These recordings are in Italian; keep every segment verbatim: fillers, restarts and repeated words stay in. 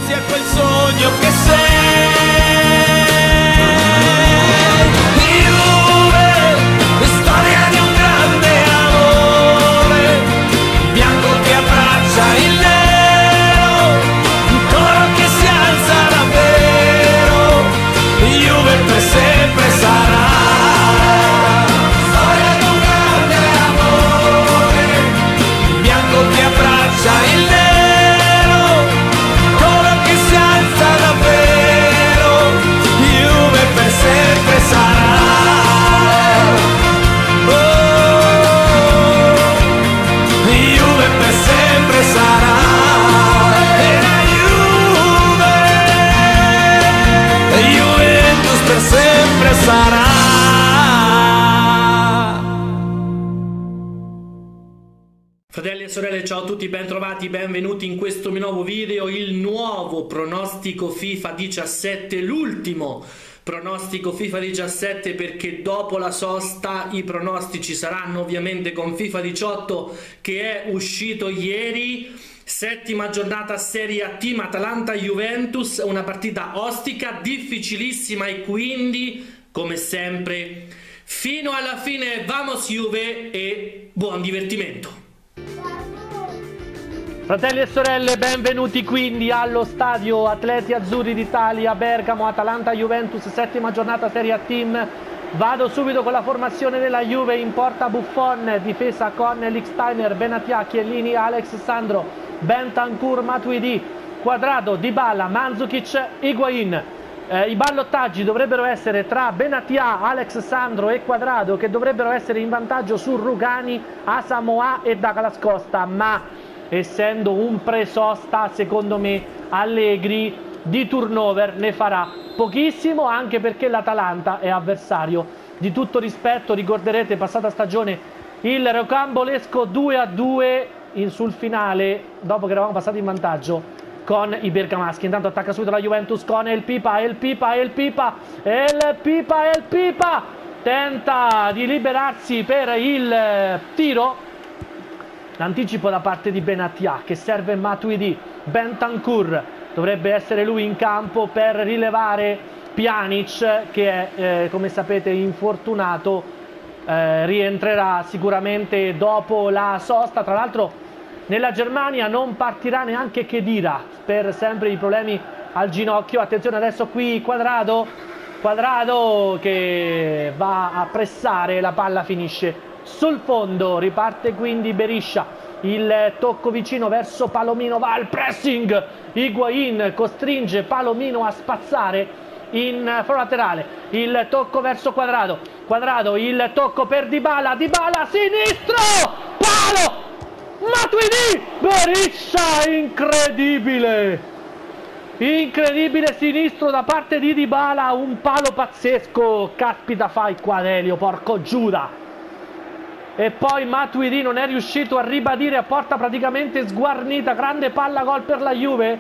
sia quel sogno che sei. Juve, storia di un grande amore, bianco che abbraccia il nero, un coro che si alza davvero. Juve per sempre sarà. Storia di un grande amore, bianco che abbraccia il nero, coro che si alza davvero. Juve per sempre sarà. Oh, Juve per sempre sarà. E la Juve, Juventus per sempre sarà. Fratelli e sorelle, ciao a tutti, ben trovati, benvenuti in questo mio nuovo video, il nuovo pronostico FIFA diciassette, l'ultimo pronostico FIFA diciassette, perché dopo la sosta i pronostici saranno ovviamente con FIFA diciotto che è uscito ieri. Settima giornata Serie A Team Atalanta-Juventus, una partita ostica, difficilissima e quindi, come sempre, fino alla fine vamos Juve e buon divertimento. Fratelli e sorelle, benvenuti quindi allo stadio Atleti Azzurri d'Italia, Bergamo, Atalanta-Juventus, settima giornata Serie A Team. Vado subito con la formazione della Juve. In porta Buffon, difesa con Lichtsteiner, Benatia, Chiellini, Alex Sandro, Bentancur, Matuidi, Quadrado, Dybala, Mandzukic, Higuain. Eh, I ballottaggi dovrebbero essere tra Benatia, Alex Sandro e Quadrado, che dovrebbero essere in vantaggio su Rugani, Asamoah e Douglas Costa, ma essendo un pre-sosta, secondo me Allegri di turnover ne farà pochissimo, anche perché l'Atalanta è avversario di tutto rispetto. Ricorderete passata stagione il rocambolesco due a due in, sul finale, dopo che eravamo passati in vantaggio con i bergamaschi. Intanto attacca subito la Juventus con El Pipa, El Pipa, El Pipa, El Pipa, El Pipa tenta di liberarsi per il tiro. L'anticipo da parte di Benatia che serve Matuidi. Bentancur dovrebbe essere lui in campo per rilevare Pjanic, che è eh, come sapete infortunato, eh, rientrerà sicuramente dopo la sosta. Tra l'altro nella Germania non partirà neanche Khedira per sempre i problemi al ginocchio. Attenzione adesso qui Quadrado, Quadrado che va a pressare, la palla finisce sul fondo, riparte quindi Berisha, il tocco vicino verso Palomino, va al pressing, Higuain costringe Palomino a spazzare in foro laterale, il tocco verso Quadrado, Quadrado, il tocco per Dybala, Dybala sinistro, palo, Matuidi, Berisha, incredibile, incredibile sinistro da parte di Dybala, un palo pazzesco, caspita fai qua Delio, porco Giuda. E poi Matuidi non è riuscito a ribadire a porta praticamente sguarnita. Grande palla, gol per la Juve.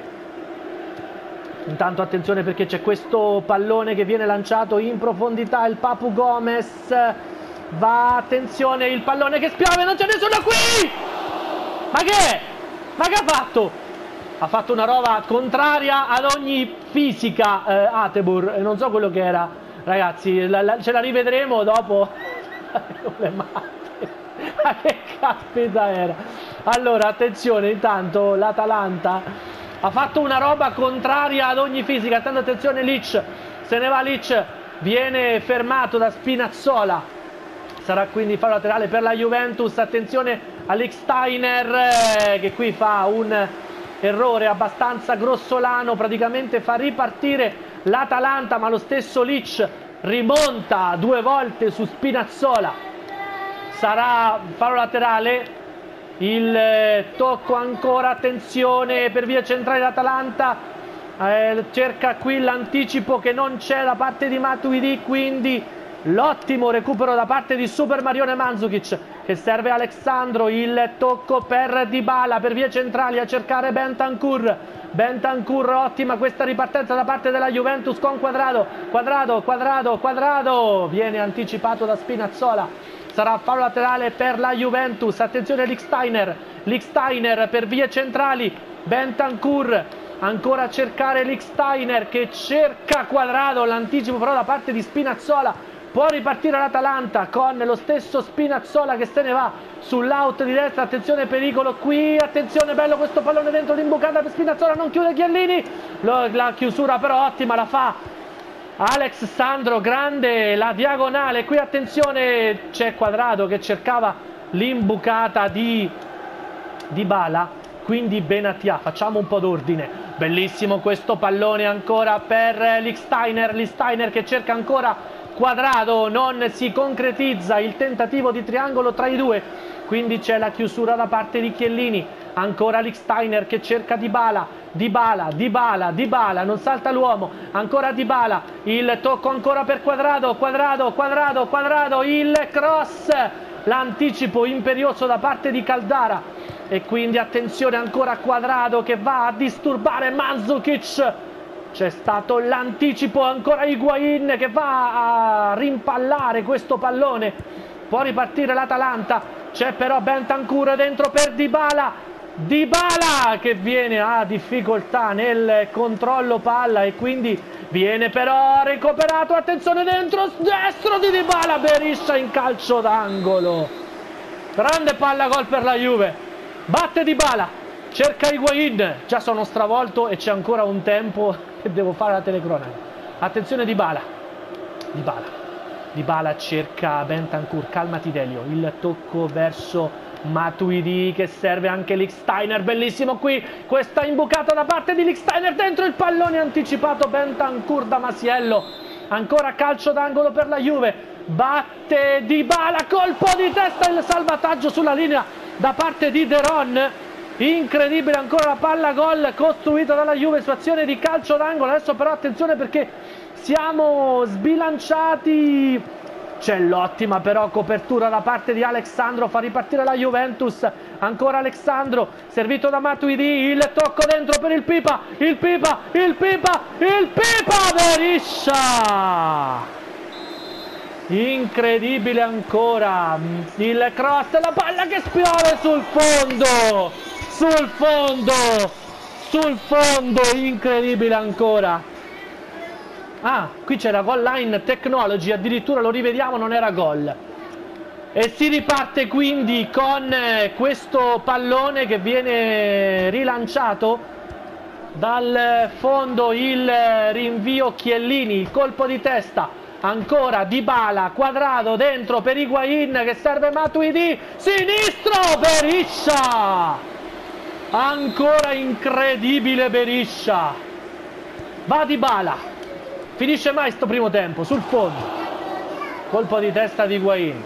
Intanto attenzione perché c'è questo pallone che viene lanciato in profondità. Il Papu Gomez va, attenzione, il pallone che spiove, non c'è nessuno qui. Ma che è? Ma che ha fatto? Ha fatto una roba contraria ad ogni fisica eh, Atebur, non so quello che era, ragazzi, la, la, ce la rivedremo dopo. Le mani. Ma che caspita era? Allora attenzione, intanto l'Atalanta ha fatto una roba contraria ad ogni fisica. Attendo, attenzione, Lich, se ne va Lich, viene fermato da Spinazzola, sarà quindi fallo laterale per la Juventus. Attenzione a Lichtsteiner eh, che qui fa un errore abbastanza grossolano, praticamente fa ripartire l'Atalanta, ma lo stesso Lich rimonta due volte su Spinazzola. Sarà fallo laterale, il eh, tocco ancora, attenzione per via centrale l'Atalanta, eh, cerca qui l'anticipo che non c'è da parte di Matuidi, quindi l'ottimo recupero da parte di Super Marione Mandzukic che serve Alexandro, il tocco per Dybala per vie centrali a cercare Bentancur, Bentancur, ottima questa ripartenza da parte della Juventus con Quadrado, Quadrado, Quadrado, Quadrado, viene anticipato da Spinazzola. Sarà fallo laterale per la Juventus. Attenzione Lichtsteiner, Lichtsteiner per vie centrali, Bentancur, ancora a cercare Lichtsteiner che cerca Quadrado, l'anticipo però da parte di Spinazzola, può ripartire l'Atalanta con lo stesso Spinazzola che se ne va sull'out di destra, attenzione pericolo qui, attenzione bello questo pallone dentro l'imbucata per Spinazzola, non chiude Chiellini, la chiusura però ottima la fa Alex Sandro, grande la diagonale, qui attenzione c'è Quadrado che cercava l'imbucata di Dybala, quindi Benatia, facciamo un po' d'ordine, bellissimo questo pallone ancora per Lichtsteiner, Lichtsteiner che cerca ancora Quadrado, non si concretizza il tentativo di triangolo tra i due, quindi c'è la chiusura da parte di Chiellini, ancora Lichtsteiner che cerca Dybala, Dybala, Dybala, Dybala, non salta l'uomo, ancora Dybala, il tocco ancora per Quadrado, Quadrado, Quadrado, Quadrado, il cross, l'anticipo imperioso da parte di Caldara e quindi attenzione ancora a Quadrado che va a disturbare Mandzukic. C'è stato l'anticipo, ancora Higuain che va a rimpallare questo pallone, può ripartire l'Atalanta, c'è però Bentancur dentro per Dybala, Dybala che viene a difficoltà nel controllo palla e quindi viene però recuperato, attenzione dentro, destro di Dybala, Berisha in calcio d'angolo, grande palla gol per la Juve, batte Dybala, cerca Higuain, già sono stravolto e c'è ancora un tempo che devo fare la telecronaca, attenzione Dybala, Dybala, Dybala cerca Bentancur, calmati Delio, il tocco verso Matuidi che serve anche Lichtsteiner, bellissimo qui, questa imbucata da parte di Lichtsteiner, dentro il pallone anticipato Bentancur da Masiello, ancora calcio d'angolo per la Juve, batte Dybala, colpo di testa, il salvataggio sulla linea da parte di De Ron. Incredibile ancora la palla gol costruita dalla Juve su azione di calcio d'angolo, adesso però attenzione perché siamo sbilanciati, c'è l'ottima però copertura da parte di Alexandro, fa ripartire la Juventus, ancora Alexandro, servito da Matuidi, il tocco dentro per il Pipa, il Pipa, il Pipa, il Pipa, Berisha! Incredibile ancora, il cross, la palla che spiove sul fondo! Sul fondo, sul fondo, incredibile ancora. Ah, qui c'era goal line technology, addirittura lo rivediamo, non era gol. E si riparte quindi con questo pallone che viene rilanciato dal fondo, il rinvio Chiellini, il colpo di testa. Ancora Dybala, Quadrado dentro per Higuain che serve Matuidi, sinistro, Berisha! Ancora incredibile Berisha, va Dybala, finisce mai sto primo tempo, sul fondo, colpo di testa di Higuain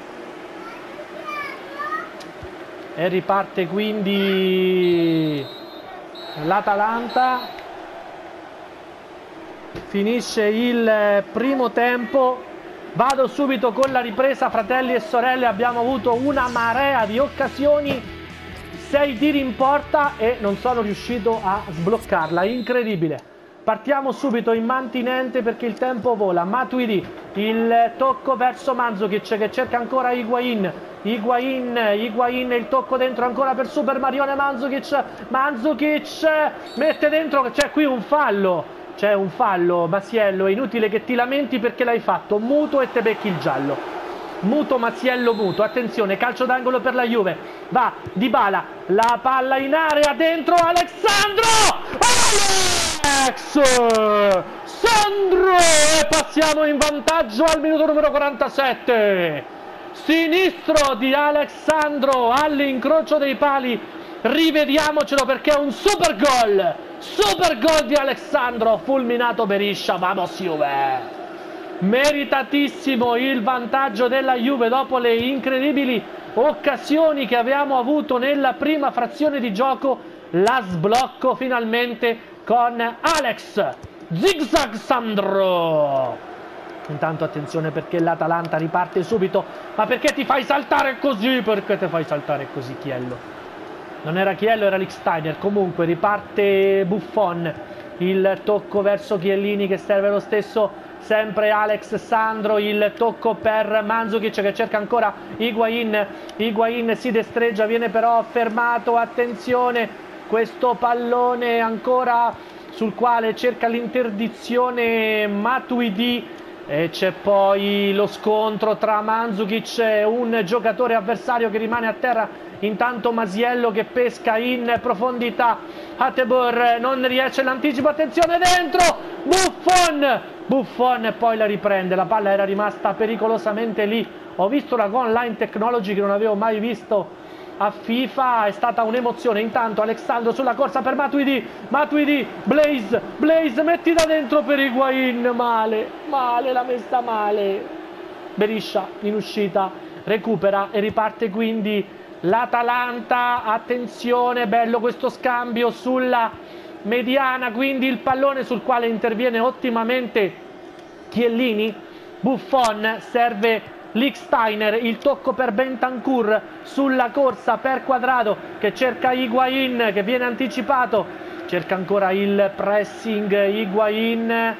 e riparte quindi l'Atalanta, finisce il primo tempo, vado subito con la ripresa fratelli e sorelle, abbiamo avuto una marea di occasioni, sei tiri in porta e non sono riuscito a sbloccarla, incredibile. Partiamo subito in mantinente perché il tempo vola. Matuidi, il tocco verso Mandzukic che cerca ancora Higuain, Higuain, Higuain, il tocco dentro ancora per Super Marione Mandzukic, Mandzukic mette dentro, c'è qui un fallo, c'è un fallo, Masiello, è inutile che ti lamenti perché l'hai fatto, muto e te becchi il giallo. Muto, Masiello muto, attenzione, calcio d'angolo per la Juve, va Dybala, la palla in area, dentro Alexandro, Alex Sandro e passiamo in vantaggio al minuto numero quarantasette, sinistro di Alexandro all'incrocio dei pali, rivediamocelo perché è un super gol, super gol di Alexandro, fulminato Berisha, vamos Juve! Meritatissimo il vantaggio della Juve dopo le incredibili occasioni che abbiamo avuto nella prima frazione di gioco, la sblocco finalmente con Alex Zigzag Sandro. Intanto attenzione perché l'Atalanta riparte subito, ma perché ti fai saltare così? Perché ti fai saltare così Chiello? Non era Chiello, era Lichtsteiner. Comunque riparte Buffon, il tocco verso Chiellini che serve lo stesso, sempre Alex Sandro, il tocco per Mandzukic che cerca ancora Higuain, Higuain si destreggia, viene però fermato, attenzione, questo pallone ancora sul quale cerca l'interdizione Matuidi, e c'è poi lo scontro tra Mandzukic e un giocatore avversario che rimane a terra. Intanto Masiello che pesca in profondità, Hateboer non riesce, l'anticipo, attenzione dentro, Buffon, Buffon e poi la riprende, la palla era rimasta pericolosamente lì. Ho visto la goal line technology che non avevo mai visto a FIFA, è stata un'emozione. Intanto Alexandro sulla corsa per Matuidi, Matuidi, Blaise, Blaise metti da dentro per Higuain, male, male, l'ha messa male, Berisha in uscita, recupera e riparte quindi l'Atalanta. Attenzione, bello questo scambio sulla mediana, quindi il pallone sul quale interviene ottimamente Chiellini, Buffon, serve Lichtsteiner, il tocco per Bentancur sulla corsa per Quadrado che cerca Higuain, che viene anticipato, cerca ancora il pressing Higuain,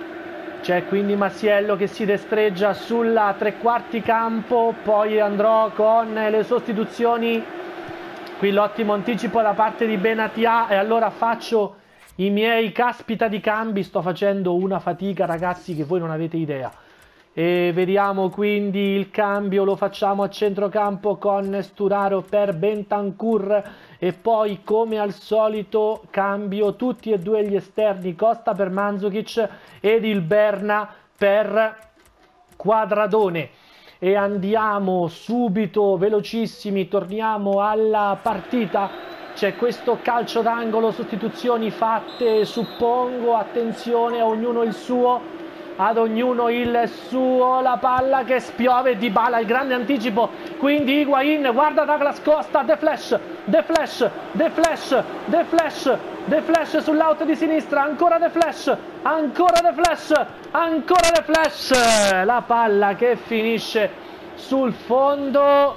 c'è quindi Masiello che si destreggia sulla tre quarti campo, poi andrò con le sostituzioni. Qui l'ottimo anticipo da parte di Benatia e allora faccio i miei caspita di cambi, sto facendo una fatica ragazzi che voi non avete idea. E vediamo quindi il cambio, lo facciamo a centrocampo con Sturaro per Bentancur e poi come al solito cambio tutti e due gli esterni, Costa per Mandzukic ed il Berna per Quadradone. E andiamo subito, velocissimi, torniamo alla partita. C'è questo calcio d'angolo, sostituzioni fatte suppongo, attenzione, a ognuno il suo. Ad ognuno il suo, la palla che spiove, Dybala, il grande anticipo, quindi Higuain, guarda Douglas Costa, The Flash, The Flash, The Flash, The Flash, The Flash sull'out di sinistra, ancora The Flash, ancora The Flash, ancora The Flash, la palla che finisce sul fondo,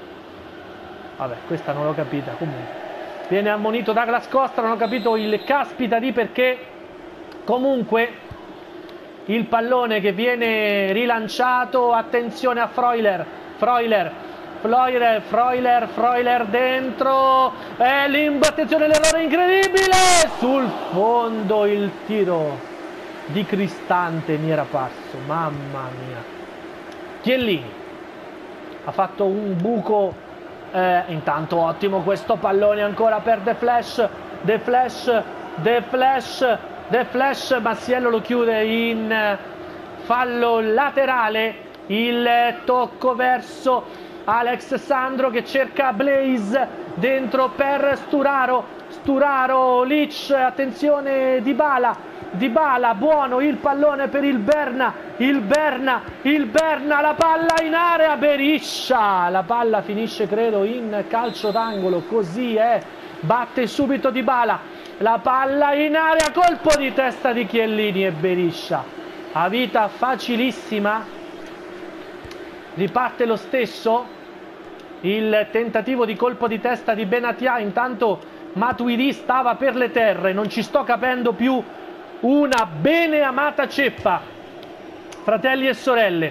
vabbè questa non l'ho capita, comunque, viene ammonito Douglas Costa, non ho capito il caspita di perché, comunque, il pallone che viene rilanciato, attenzione a Freuler, Freuler, Freuler, Freuler, Freuler dentro, e Limbo, attenzione l'errore incredibile, sul fondo il tiro di Cristante mi era parso, mamma mia. Chiellini ha fatto un buco, eh, intanto ottimo questo pallone ancora per The Flash, The Flash, The Flash, The Flash, Masiello lo chiude in fallo laterale, il tocco verso Alex Sandro che cerca Blaise dentro per Sturaro, Sturaro, Lich, attenzione Dybala, Dybala, buono il pallone per il Berna, il Berna, il Berna, la palla in area, Berisha, la palla finisce credo in calcio d'angolo, così è, batte subito Dybala. La palla in area, colpo di testa di Chiellini e Berisha a vita facilissima, riparte lo stesso il tentativo di colpo di testa di Benatia. Intanto Matuidi stava per le terre, non ci sto capendo più una bene amata ceppa, fratelli e sorelle.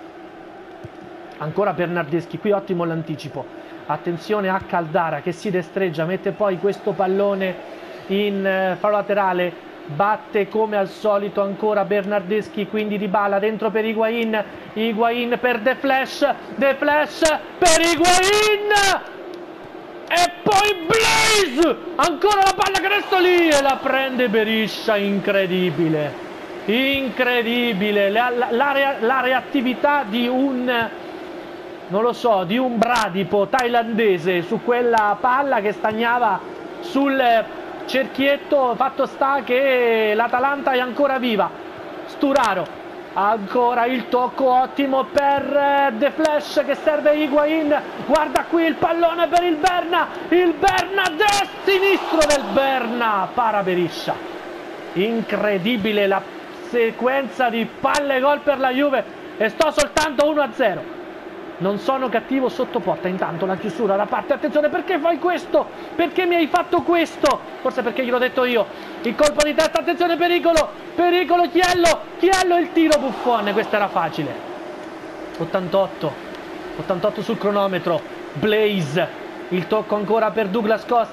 Ancora Bernardeschi, qui ottimo l'anticipo, attenzione a Caldara che si destreggia, mette poi questo pallone in fallo laterale, batte come al solito ancora Bernardeschi, quindi Dybala dentro per Higuain, Higuain per The Flash, The Flash per Higuain e poi Blaise, ancora la palla che resta lì e la prende Berisha, incredibile, incredibile la, la, la, rea, la reattività di un non lo so, di un bradipo thailandese su quella palla che stagnava sul cerchietto. Fatto sta che l'Atalanta è ancora viva. Sturaro, ancora il tocco ottimo per The Flash che serve Higuain, guarda qui il pallone per il Berna, il Berna del sinistro del Berna, para Berisha, incredibile la sequenza di palle gol per la Juve e sto soltanto uno a zero. Non sono cattivo sotto porta. Intanto la chiusura da parte, attenzione, perché fai questo? Perché mi hai fatto questo? Forse perché gliel'ho detto io. Il colpo di testa, attenzione, pericolo, pericolo, Chiello, Chiello, il tiro, Buffon, questa era facile. ottantotto, ottantotto sul cronometro, Blaise, il tocco ancora per Douglas Costa,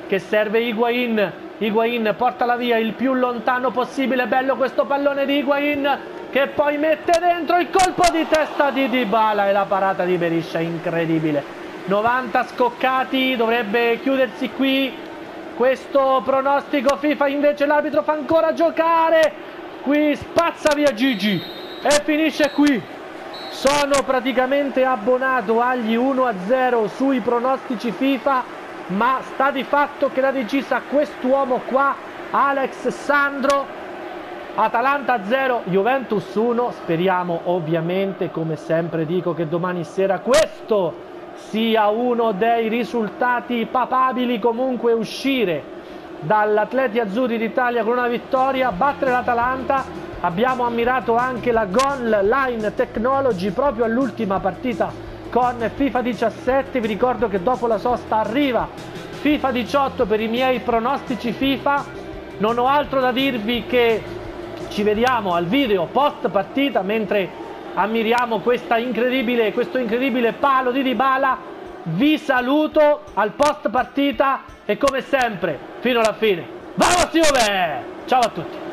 che serve Higuain. Higuain portala via il più lontano possibile. Bello questo pallone di Higuain, che poi mette dentro il colpo di testa di Dybala e la parata di Berisha, incredibile. novanta scoccati, dovrebbe chiudersi qui questo pronostico FIFA, invece l'arbitro fa ancora giocare, qui spazza via Gigi e finisce qui. Sono praticamente abbonato agli uno a zero sui pronostici FIFA, ma sta di fatto che la regista quest'uomo qua, Alex Sandro. Atalanta zero, Juventus uno. Speriamo ovviamente, come sempre dico, che domani sera questo sia uno dei risultati papabili. Comunque uscire dall'Atleti Azzurri d'Italia con una vittoria, battere l'Atalanta. Abbiamo ammirato anche la Goal Line Technology proprio all'ultima partita con FIFA diciassette. Vi ricordo che dopo la sosta arriva FIFA diciotto per i miei pronostici FIFA. Non ho altro da dirvi che ci vediamo al video post partita mentre ammiriamo questa incredibile, questo incredibile palo di Dybala. Vi saluto al post partita e come sempre fino alla fine, vamos Juve! Ciao a tutti!